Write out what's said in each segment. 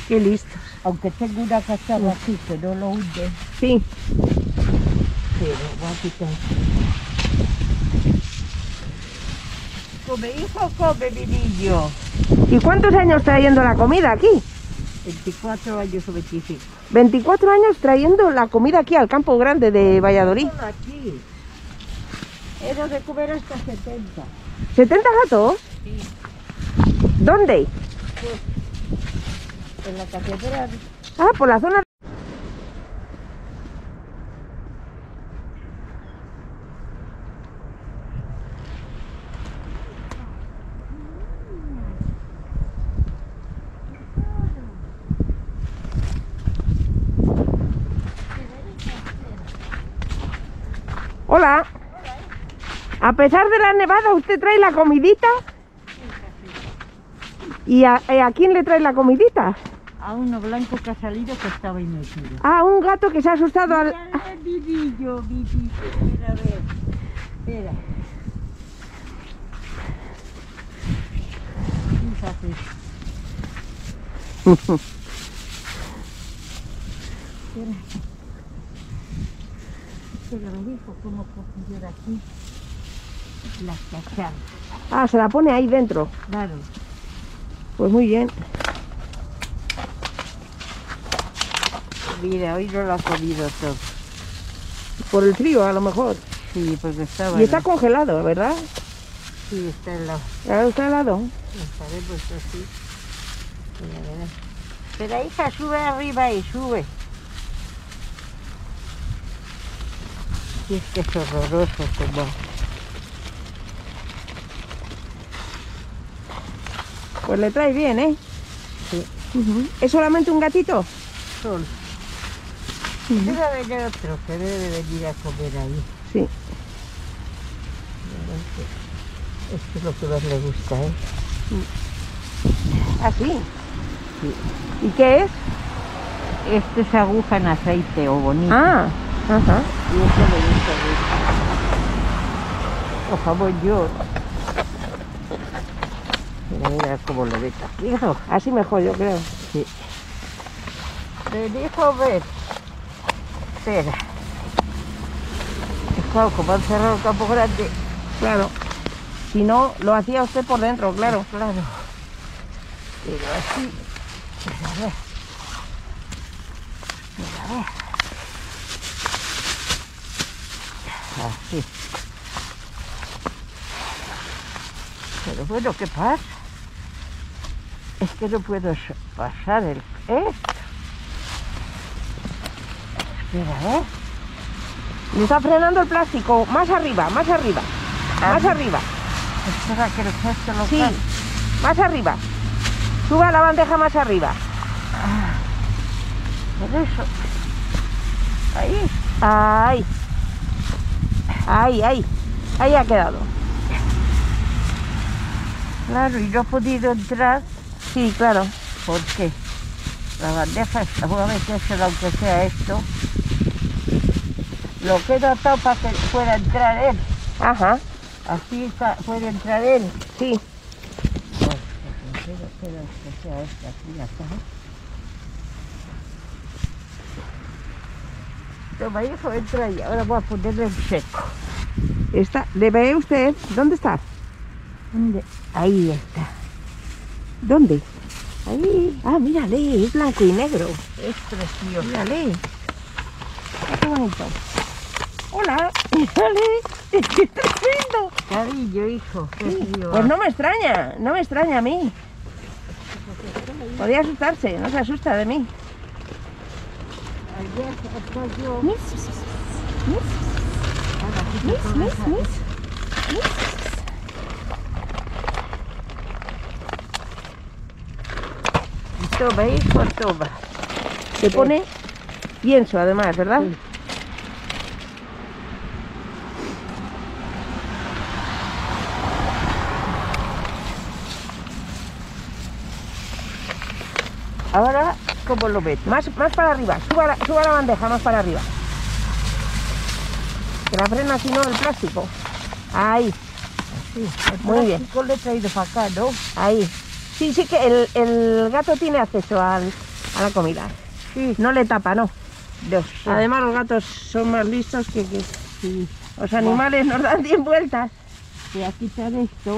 Qué listos. Aunque tengo una cacharra aquí que no lo hunde. Sí. Pero voy a quitar. Come, hijo, come, mi niño. ¿Y cuántos años trayendo la comida aquí? 24 años o 25. 24 años trayendo la comida aquí al Campo Grande de Valladolid. Solo aquí. Era de comer hasta 70. ¿70 gatos? Sí. ¿Dónde? Pues, en la catedral. Ah, por la zona. Hola. A pesar de la nevada, ¿usted trae la comidita? ¿Y a quién le trae la comidita? A uno blanco que ha salido que estaba ahí metido. Ah, un gato que se ha asustado al... Mira, mi niño, Mira, a ver. Espera. Fíjate. Espera, me dijo cómo cojo yo de aquí las cacharras. Ah, se la pone ahí dentro. Claro. Pues muy bien. Mira, hoy no lo ha comido todo. Por el frío, a lo mejor. Sí, porque estaba... Y está congelado, ¿verdad? Sí, está helado. Claro, está helado. Lo sabemos así. Mira, mira. Pero hija, sube arriba y sube. Y es que es horroroso como... Pues le trae bien, ¿eh? Sí. ¿Es solamente un gatito? Sol. Debe venir otro que debe venir a comer ahí. Sí. Esto es lo que más le gusta, ¿eh? ¿Ah, sí? Sí. ¿Y qué es? Este es aguja en aceite o bonito. Ah, ajá. Y eso le gusta mucho. O jamón york. Mira, mira cómo lo ves aquí, hijo. Así mejor, yo creo. Sí. Ven, hijo, ven. Espera. Claro, como han cerrado el Campo Grande. Claro. Si no, lo hacía usted por dentro, claro. Claro. Pero así. Mira, a ver. Mira, a ver. Así. Pero bueno, ¿qué pasa? Es que no puedo pasar el... esto. Espera, a ver. Le está frenando el plástico. Más arriba, más arriba. Más arriba. Espera que el gesto lo Sí, pase. más arriba. Suba la bandeja más arriba. Por eso. Ahí. Ahí. Ahí, ahí. Ahí ha quedado. Claro, y no he podido entrar. Sí, claro. ¿Por qué? La bandeja esta, voy a metérsela aunque sea esto. Lo que he notado para que pueda entrar él. Ajá. Así puede entrar él. Sí. Bueno, pues espera que sea esta, así ya está. Toma, hijo, entra ahí. Ahora voy a ponerle en seco. ¿Le ve usted? ¿Dónde está? ¿Dónde? Ahí está. ¿Dónde? Ahí. Ah, mírale, es blanco y negro. Es precioso. Mírale. Qué bonito. Hola, mírale. ¡Qué tremendo! Cariño, hijo. Qué Sí, frío. pues no me extraña a mí. Podría asustarse, no se asusta de mí. Ayer estoy yo. Mis, Ahora sí que mis, puedo mis, dejar. mis. Toma, hijo, toma. Se pone pienso además, ¿verdad? Sí. Ahora, ¿cómo lo meto? Más para arriba, suba la bandeja más para arriba. Que la frena si no el plástico. Ahí, Sí, muy bien. Lo he traído para acá, ¿no? ahí. Sí, sí que el gato tiene acceso al a la comida. Sí, No le tapa, no. no sé. Además los gatos son más listos que Sí. los animales nos dan 10 vueltas. Voy a quitar esto,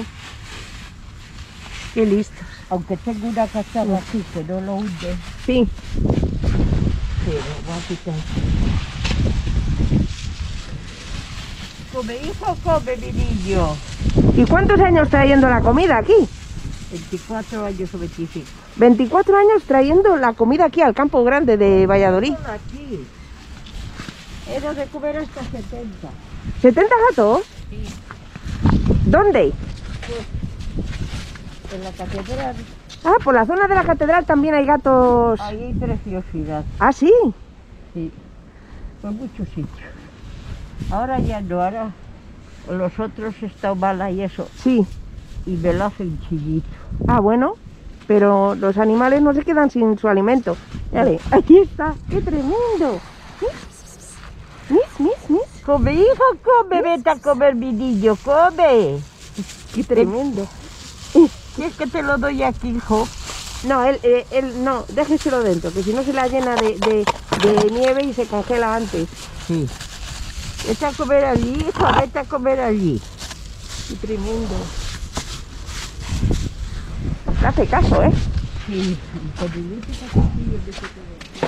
Qué listos. aunque tengo una cacharra aquí que no lo hunde, Sí. pero voy a quitar. Come, hijo, come, mi niño. ¿Y cuántos años trayendo la comida aquí? 24 años o 25. 24 años trayendo la comida aquí al campo grande de Valladolid. Todo aquí. Era de comer hasta 70. ¿70 gatos? Sí. ¿Dónde? En la catedral Ah, por la zona de la catedral también hay gatos. ahí hay preciosidad. Ah, sí. Sí. Por muchos sitios. Ahora ya no, ahora los otros están mala y eso. Sí. Y me lo hacen chillito. Ah, bueno. Pero los animales no se quedan sin su alimento. Dale, ahí está. ¡Qué tremendo! Mis. Come, hijo, come, vete a comer, mi niño, come. ¡Qué tremendo! Si es que te lo doy aquí, hijo. No, él no, déjeselo dentro, que si no se la llena de nieve y se congela antes. Sí. Vete a comer allí, hijo, vete a comer allí. ¡Qué tremendo! Le hace caso, ¿eh? Sí. Con el último cuchillo que se te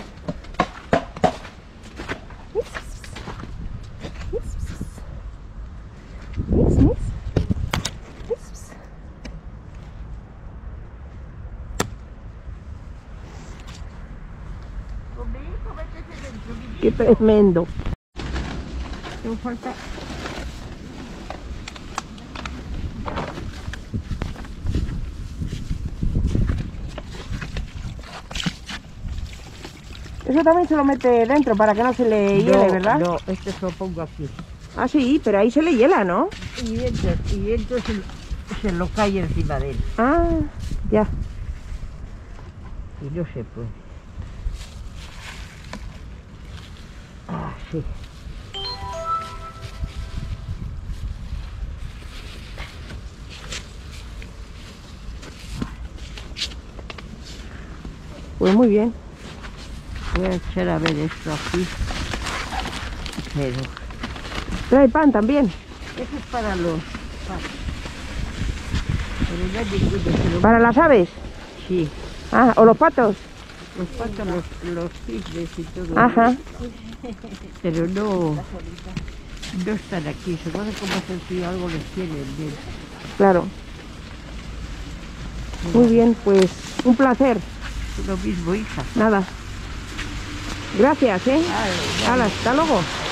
Come, hijo, vete dentro, mi ¡Qué niño. tremendo! No falta. Eso también se lo mete dentro para que no se le hiele, ¿verdad? No, este se lo pongo aquí. Ah, sí, pero ahí se le hiela, ¿no? Y entonces se lo cae encima de él. Ah, ya. Y no se puede. Ah, sí. Pues muy bien. Voy a echar a ver esto aquí. Pero Trae pan también. eso es para los patos. Pero no hay ninguno, pero ¿Para las aves? sí. Ah, o los patos. Los patos, los cisnes y todo. Ajá. Pero no están aquí. Se puede como si algo les tienen dentro. Claro. Muy bien, pues un placer. Lo mismo, hija. Nada. Gracias, ¿eh? Vale, Hala, hasta luego.